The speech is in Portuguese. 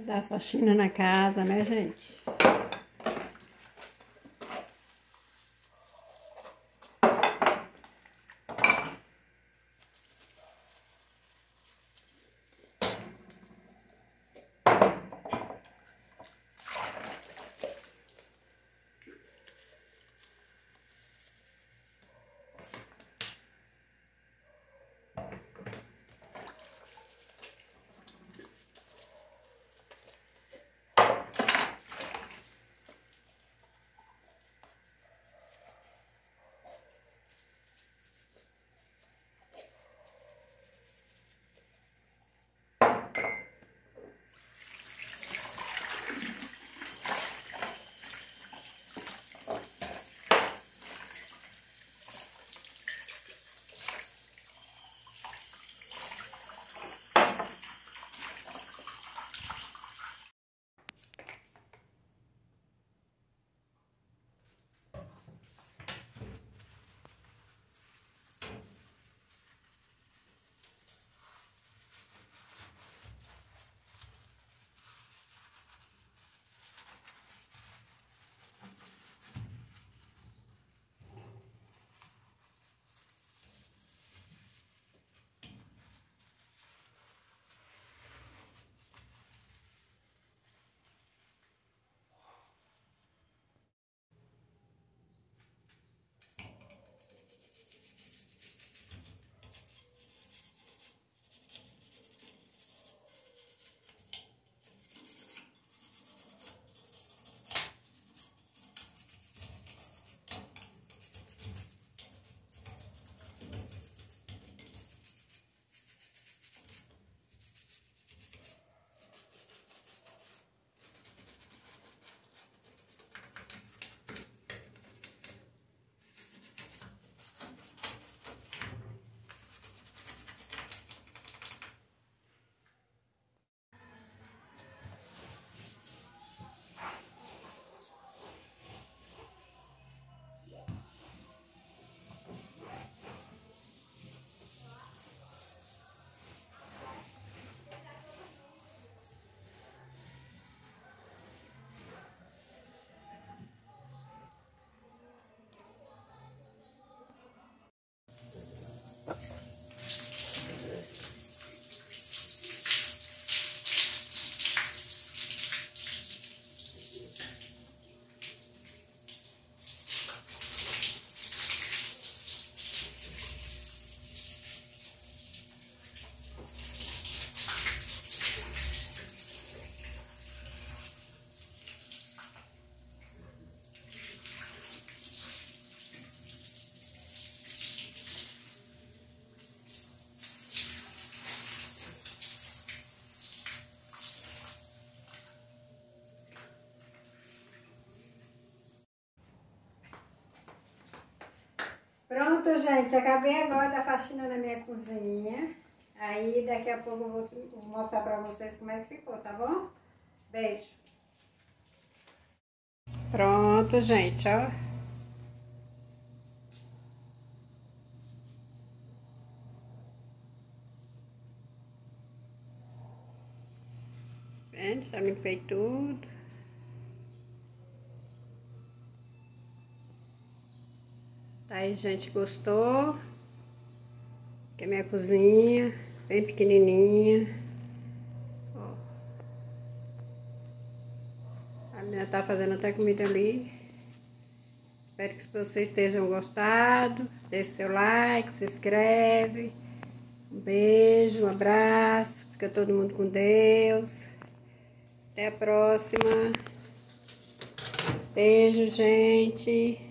Dar faxina na casa, né, gente? Pronto, gente, acabei agora da faxina na minha cozinha. Aí daqui a pouco eu vou mostrar pra vocês como é que ficou, tá bom? Beijo. Pronto, gente, ó. Vendo? Já limpei tudo. Tá aí, gente, gostou? Aqui é minha cozinha, bem pequenininha. Ó. A menina tá fazendo até comida ali. Espero que vocês tenham gostado. Deixe seu like, se inscreve. Um beijo, um abraço. Fica todo mundo com Deus. Até a próxima. Beijo, gente.